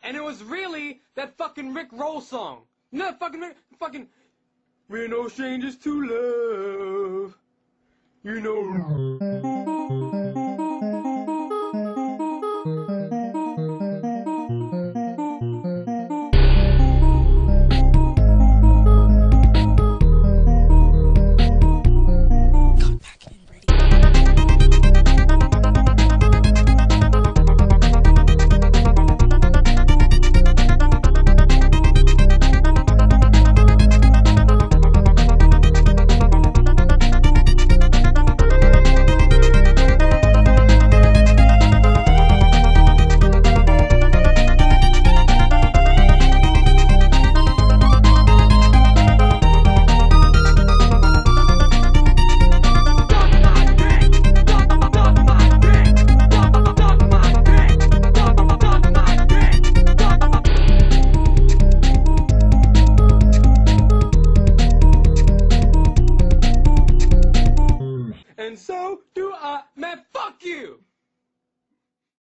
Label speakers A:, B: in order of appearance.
A: and it was really that fucking Rick Roll song. You know that fucking we're no strangers to love. You know. And so do I, man, fuck you!